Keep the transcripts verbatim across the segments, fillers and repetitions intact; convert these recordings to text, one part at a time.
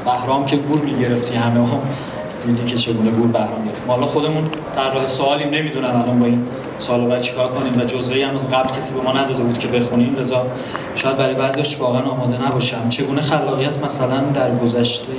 بهرام که گور میگرفتی همه هم دیدی که چگونه گور بهرام گرفت. ما حالا خودمون طراح سوالیم، نمیدونم الان با این سوالو باید چیکار کنیم و جزئی هم از قبل کسی به ما نداده بود که بخونیم، لذا شاید برای بعضیش واقعا آماده نباشم. چگونه خلاقیت مثلا در گذشته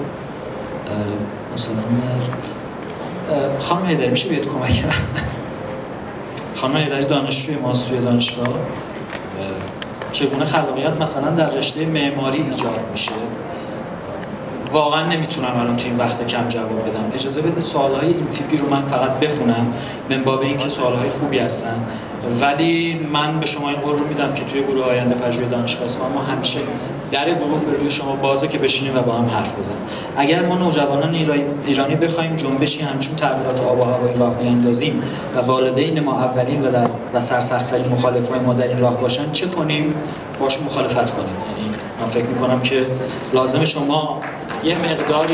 مثلا در خانم هیدری میشه بیاد کمک کنم؟ خانم هیدری دانشجوی ماست توی دانشگاه. چگونه خلاقیت مثلا در رشته معماری ایجاد میشه؟ واقعا نمیتونم الان تو این وقت کم جواب بدم. اجازه بده سوالهای این تیپی رو من فقط بخونم من باب اینکه سوالهای خوبی هستن، ولی من به شما این قول رو میدم که توی گروه آینده پژوهی دانشگاه اصفهان ما همیشه در گروه به روی شما بازه که بشینیم و با هم حرف بزنیم. اگر ما نوجوانان ایرانی بخوایم جنبشی همچون تغییرات آب و هوایی راه بیاندازیم و والدین ما اولین و در و سرسخت‌ترین مخالفای ما در این راه باشن، چه کنیم؟ باش مخالفت کنید. یعنی من فکر می‌کنم که لازم شما یه مقداری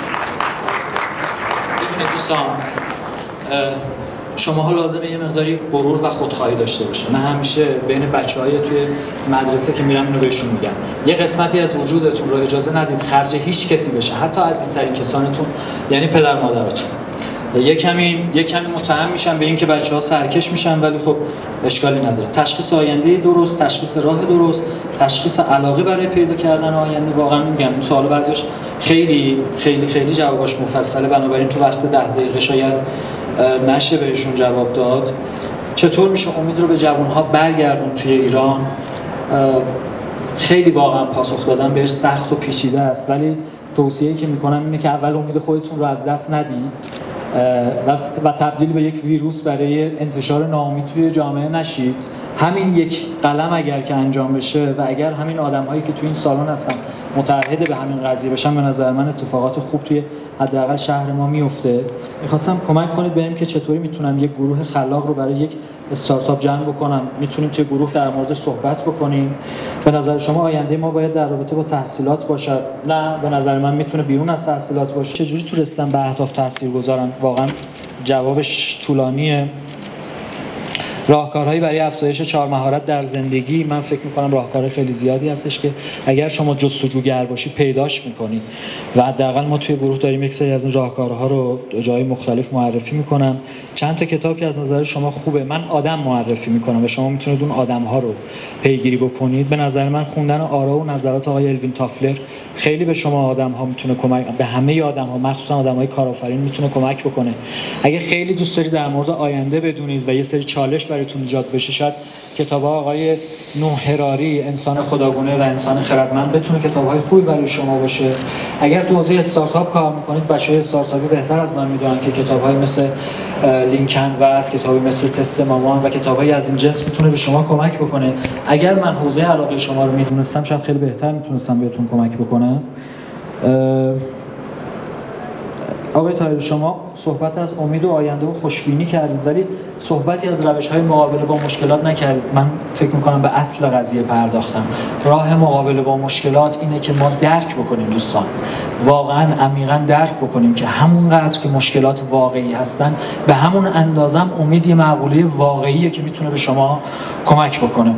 ببینید دوستان، شماها لازمه یه مقداری غرور و خودخواهی داشته باشه. من همیشه بین بچه‌های توی مدرسه که میرم اینو بهشون میگم، یه قسمتی از وجودتون رو اجازه ندید خرج هیچ کسی بشه، حتی عزیزترین کسانتون، یعنی پدر مادرتون. یه کمی یه کمی متهم میشن به اینکه بچه‌ها سرکش میشن، ولی خب اشکالی نداره. تشخیص آینده درست، تشخیص راه درست، تشخیص علاقه برای پیدا کردن آینده. واقعا میگم این سوال بعضیش خیلی خیلی خیلی جوابش مفصله، بنابراین تو وقت ده دقیقه شاید نشه بهشون جواب داد. چطور میشه امید رو به جوان‌ها برگردون توی ایران؟ خیلی واقعا پاسخ دادن بهش سخت و پیچیده است، ولی توصیه‌ای که میکنم اینه که اول امید خودتون رو از دست ندید و و تبدیل به یک ویروس برای انتشار ناامید توی جامعه نشید. همین یک قلم اگر که انجام بشه و اگر همین آدم‌هایی که توی این سالن هستن متعهد به همین قضیه بشن، به نظر من اتفاقات خوب توی حداقل شهر ما میفته. می‌خواستم کمک کنید بهم که چطوری میتونم یک گروه خلاق رو برای یک استارتاپ جمع بکنم. میتونیم توی گروه در موردش صحبت بکنیم. به نظر شما آینده ما باید در رابطه با تحصیلات باشد؟ نه، به نظر من میتونه بیرون از تحصیلات باشه. چجوری تو رسیدن به اهداف تاثیرگذارن؟ واقعا جوابش طولانیه. راهکارهایی برای افزایش چهار مهارت در زندگی، من فکر می‌کنم راهکارهای خیلی زیادی هستش که اگر شما جستجوگر باشی پیداش می‌کنی و حداقل ما توی گروه داریم یک سری از این راهکارها رو جای مختلف معرفی می‌کنم. چند تا کتاب که از نظر شما خوبه من آدم معرفی می‌کنم و شما می‌تونید اون آدم‌ها رو پیگیری بکنید. به نظر من خوندن آرا و نظرات آقای الوین تافلر خیلی به شما آدم‌ها می‌تونه کمک، به همه آدم‌ها مخصوصا آدم‌های کارآفرین می‌تونه کمک بکنه. اگه خیلی دوست دارید در مورد آینده بدونید و یه سری چالش براتون ایجاد بشه، شاید کتاب آقای نوح هراری انسان خداگونه و انسان خردمند بتونه کتاب‌های خوبی برای شما باشه. اگر تو حوزه استارتاپ کار می‌کنید، بچه‌های استارتاپی بهتر از من می‌دونن که کتاب‌های مثل لینکن و از کتابی مثل تست مامان و کتاب‌های از این جنس میتونه به شما کمک بکنه. اگر من حوزه علاقه شما رو میدونستم، شاید خیلی بهتر میتونستم بهتون کمک بکنم. آقای طاهری، شما صحبت از امید و آینده و خوشبینی کردید، ولی صحبتی از روش‌های مقابله با مشکلات نکردید. من فکر می‌کنم به اصل قضیه پرداختم. راه مقابله با مشکلات اینه که ما درک بکنیم دوستان، واقعاً عمیقاً درک بکنیم که همونقدر که مشکلات واقعی هستن، به همون اندازه امید یه معقوله واقعیه که میتونه به شما کمک بکنه.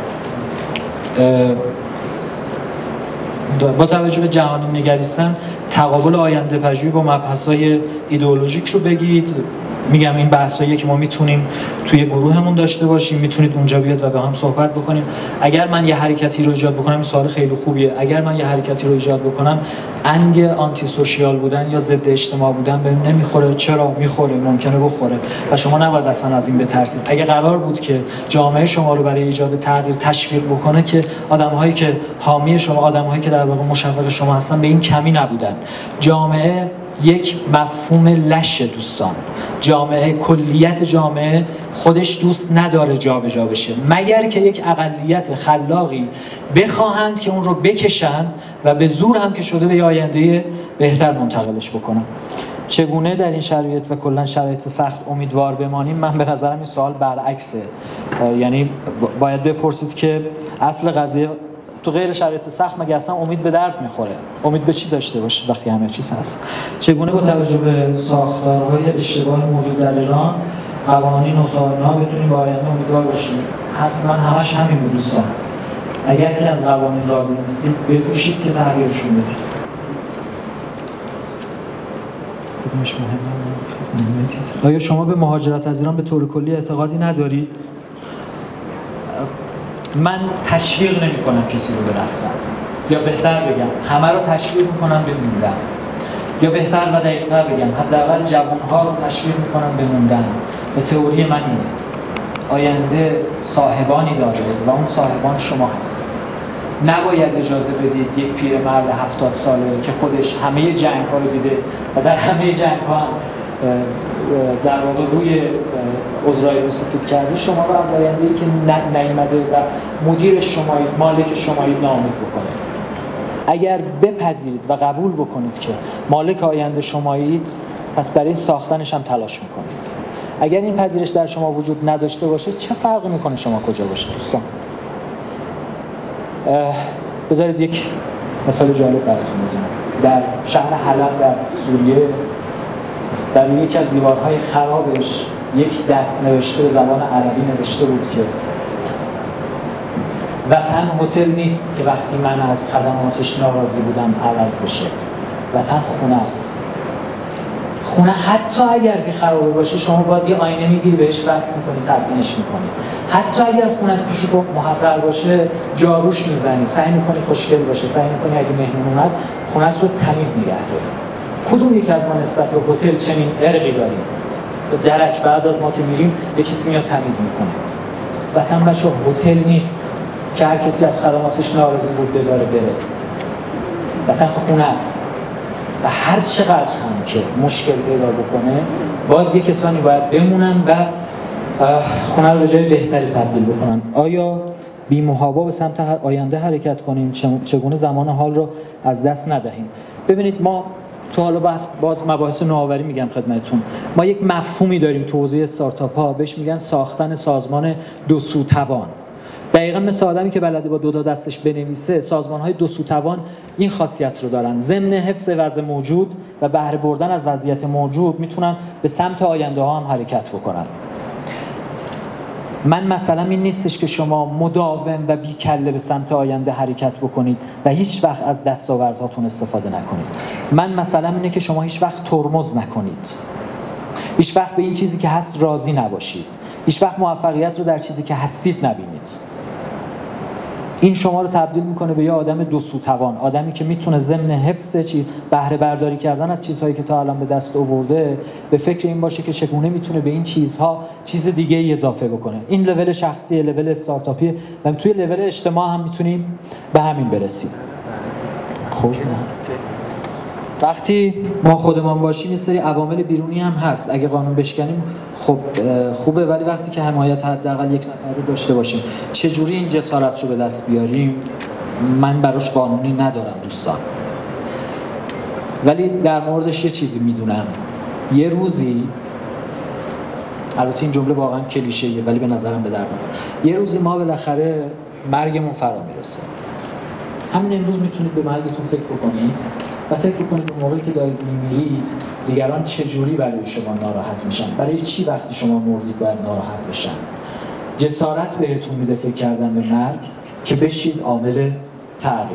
با توجه به جهانی نگریستن، تقابل آینده پژوهی با مبحث‌های ایدئولوژیک رو بگید. میگم این بحثایی که ما میتونیم توی گروهمون داشته باشیم، میتونید اونجا بیاد و با هم صحبت بکنیم. اگر من یه حرکتی رو ایجاد بکنم، این سوال خیلی خوبیه، اگر من یه حرکتی رو ایجاد بکنم انگ آنتی سوشیال بودن یا ضد اجتماع بودن بهم نمیخوره، چرا میخوره؟ ممکنه بخوره و شما نباید اصلا از این بترسید. اگه قرار بود که جامعه شما رو برای ایجاد تغییر تشویق بکنه، که آدم‌هایی که حامی شما، آدم‌هایی که در واقع مشوق شما هستن به این کمی نبودن. جامعه یک مفهوم لشه دوستان. جامعه، کلیت جامعه خودش دوست نداره جا به جا بشه، مگر که یک اقلیت خلاقی بخواهند که اون رو بکشن و به زور هم که شده به آینده بهتر منتقلش بکنن. چگونه در این شرایط و کلا شرایط سخت امیدوار بمانیم؟ من به نظرم این سوال برعکسه. یعنی باید بپرسید که اصل قضیه تو غیر شرایط سخت مگه اصلا امید به درد میخوره؟ امید به چی داشته باشه وقتی همه چیز هست؟ چگونه با توجه به ساختارهای اشتباه موجود در ایران، قوانین و سازمان‌ها بتونیم با آینده امیدوار باشیم؟ حتما همش همین بود دوستان. اگر که از قوانین راضی نیستید، بکوشید که تغییرشون بدید. کدومش مهمه؟ آیا شما به مهاجرت از ایران به طور کلی اعتقادی ندارید؟ من تشویق نمی کنم کسی رو به رفتن، یا بهتر بگم همه رو تشویق میکنم به موندن، یا بهتر و دقیق‌تر بگم حداقل جوان‌ها رو تشویق میکنم به موندن. به تئوری من اینه آینده صاحبانی داره و اون صاحبان شما هستید. نباید اجازه بدید یک پیرمرد هفتاد ساله که خودش همه جنگ‌ها رو دیده و در همه جنگ‌ها هم در واقع روی عذرای رو سفید کرده شما رو از آینده‌ای که نیامده و مدیر شمایید، مالک شمایید ناامید بکنه. اگر بپذیرید و قبول بکنید که مالک آینده شمایید، پس برای ساختنش هم تلاش میکنید. اگر این پذیرش در شما وجود نداشته باشه، چه فرقی میکنه شما کجا باشید دوستان؟ بذارید یک مثال جالب براتون بزنم. در شهر حلب در سوریه، در یکی از دیوارهای خرابش یک دست نوشته به زبان عربی نوشته بود که وطن هتل نیست که وقتی من از خدماتش ناراضی بودم عوض بشه. وطن خونه است. خونه حتی اگر که خرابه باشه شما باز یه آینه میگیری بهش وصل میکنی، تزیینش میکنی. حتی اگر خونه کوچیک و محقر باشه جاروش میزنی، سعی میکنی خوشگل باشه، سعی میکنی اگه مهمون اومد خونت رو تمیز نگه داری. کدوم یک از ما نسبت به هتل چنین ارقی داریم؟ درک بعد از ما که میریم یه کسی میاد تمیز میکنه. وطن بچه هتل نیست که هر کسی از خدماتش ناراضی بود بذاره بره. وطن خونه است و هر چقدر هم که مشکل پیدا بکنه باز یه کسانی باید بمونن و خونه رو به جای بهتری تبدیل بکنن. آیا بی محابا به سمت آینده حرکت کنیم؟ چگونه زمان حال رو از دست ندهیم؟ ببینید ما تو حالا باز, باز مباحث نوآوری میگم خدمتتون، ما یک مفهومی داریم تو حوزه استارتاپ ها بهش میگن ساختن سازمان دو سو توان. دقیقاً مثل آدمی که بلده با دو تا دستش بنویسه، سازمان‌های دو سو توان این خاصیت رو دارن. ضمن حفظ وضع موجود و بهره بردن از وضعیت موجود میتونن به سمت آینده ها هم حرکت بکنن. من مثلا این نیستش که شما مداوم و بی کله به سمت آینده حرکت بکنید و هیچ وقت از دستاوردهاتون استفاده نکنید. من مثلا اینه که شما هیچ وقت ترمز نکنید. هیچ وقت به این چیزی که هست راضی نباشید. هیچ وقت موفقیت رو در چیزی که هستید نبینید. این شما رو تبدیل میکنه به یه آدم دو سو توان، آدمی که میتونه ضمن حفظ چیز بهره برداری کردن از چیزهایی که تا الان به دست آورده به فکر این باشه که چگونه میتونه به این چیزها چیز دیگه ای اضافه بکنه. این لول شخصی، لول استارتاپی و توی لول اجتماع هم میتونیم به همین برسیم. خب وقتی ما خودمان باشیم یه سری عوامل بیرونی هم هست. اگه قانون بشکنیم خب خوبه، ولی وقتی که حمایت حداقل یک نفر رو داشته باشیم، چجوری این جسارت رو به دست بیاریم من براش قانونی ندارم دوستان. ولی در موردش یه چیزی میدونم، یه روزی، البته این جمله واقعا کلیشه‌ایه ولی به نظرم به درد میخوره، یه روزی ما بالاخره مرگمون فرا میرسه. همین امروز میتونید به مرگتون فکر بکنید و فکر کنید اون موقعی که دارید میمیرید دیگران چجوری برای شما ناراحت میشن، برای چی وقتی شما مردید باید ناراحت بشن. جسارت بهتون میده فکر کردن به مرگ که بشید عامل تغییر.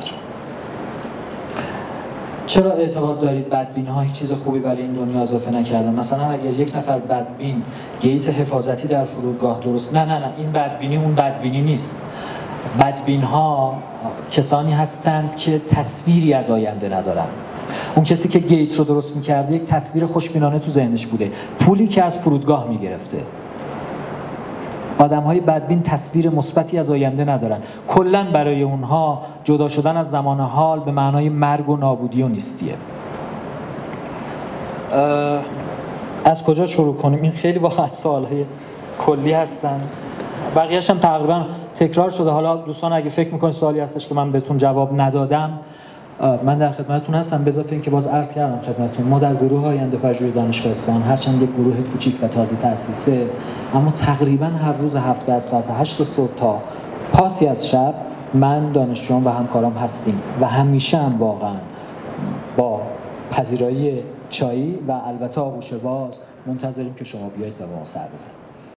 چرا اعتقاد دارید بدبین ها هیچ چیز خوبی برای این دنیا اضافه نکردن؟ مثلا اگر یک نفر بدبین گیت حفاظتی در فرودگاه درست، نه نه نه این بدبینی اون بدبینی نیست. بدبین ها کسانی هستند که تصویری از آینده ندارن. اون کسی که گیت رو درست میکرده یک تصویر خوشبینانه تو ذهنش بوده، پولی که از فرودگاه میگرفته. آدم‌های بدبین تصویر مثبتی از آینده ندارن. کلاً برای اونها جدا شدن از زمان حال به معنای مرگ و نابودی و نیستیه. از کجا شروع کنیم؟ این خیلی واقعا سوال‌های کلی هستن. بقیه‌اش هم تقریبا تکرار شده. حالا دوستان اگه فکر می‌کنید سوالی هستش که من بهتون جواب ندادم، من در خدمتتون هستم. به اضافه اینکه باز عرض کردم خدمتتون، ما در گروه آینده پژوهی دانشگاه اصفهان هرچند یک گروه کوچیک و تازه تأسیسه، اما تقریبا هر روز هفته از ساعت هشت صبح تا پاسی از شب من دانشجویان و همکارام هستیم و همیشه هم واقعا با پذیرایی چایی و البته آغوش باز منتظریم که شما بیایید و با ما سر بزنید.